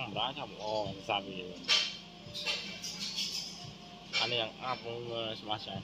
Rá chăm ô sao vì anh em áp cũng smart chạy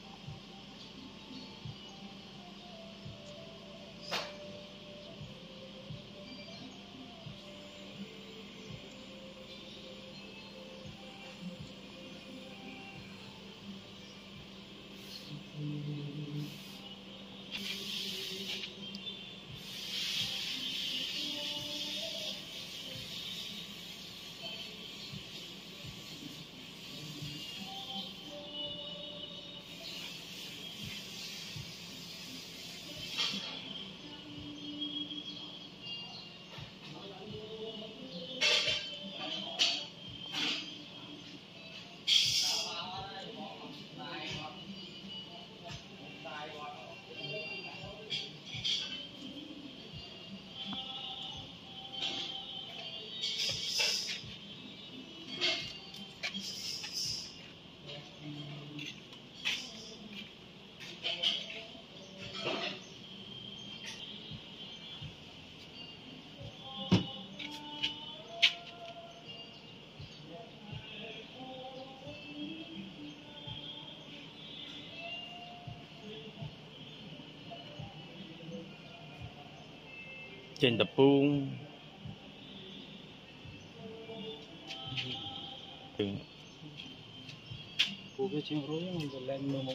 trên tập buông cô cái chiếc rối mình lên mưa một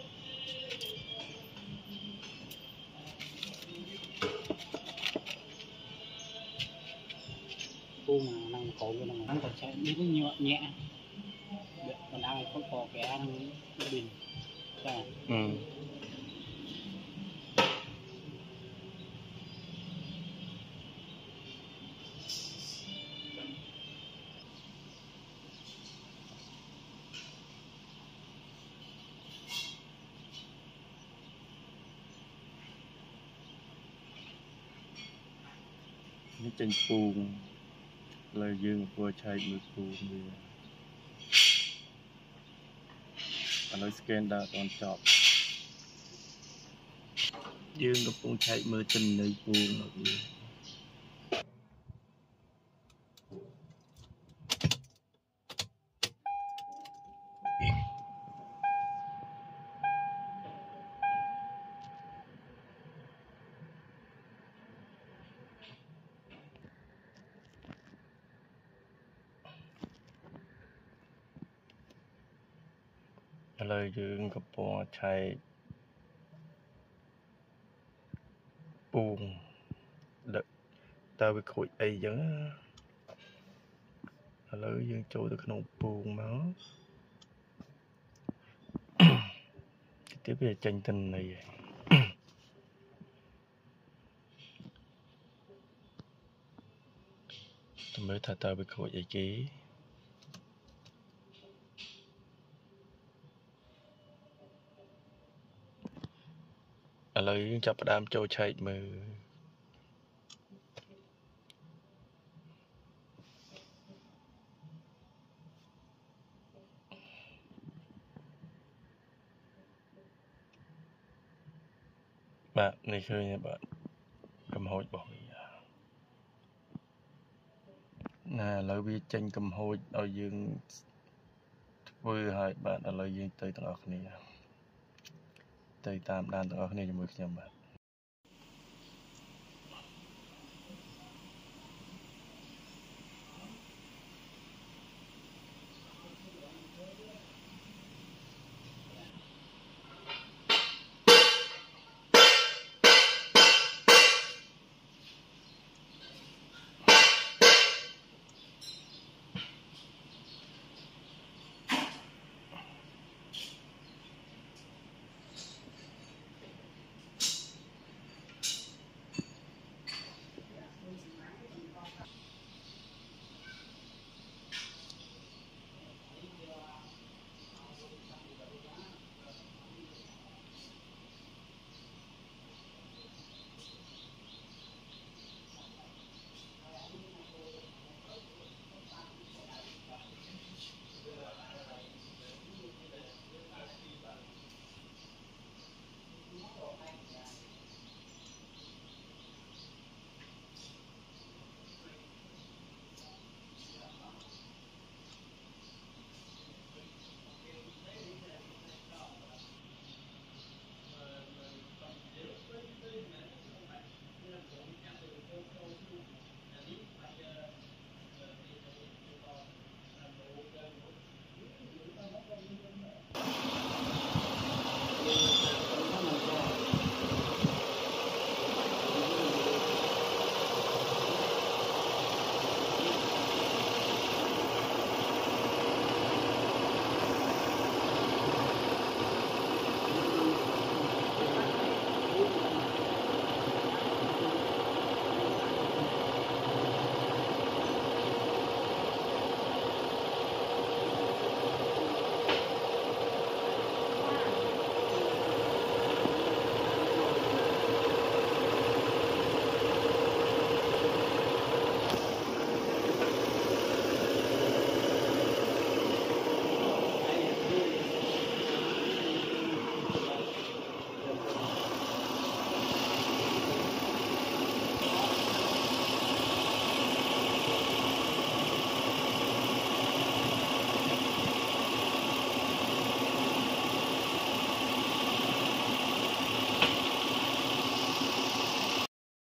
cô mà năng cổ cái năng ăn còn chạy đi nó nhẹ nhẹ còn ăn không có cái ăn bình nó trên buông lời dương vừa chạy mưa buông đi anh nói scan đã toàn chọn dương nó cũng chạy mưa trên nơi buông lời dương gặp bò chạy buông đợt tao bị khối ấy giống lời dương trôi được nông buông nó tiếp về tranh tình này tôi mới thả tao bị khối ấy ký lời chập đam trôi chạy mưa bạn này khơi nha bạn cầm hôi bỏ nè lời vi tranh cầm hôi ở dương vui hai bạn ở lời dương tới tầng này tới tam đan tầng này cho mười nhầm bạn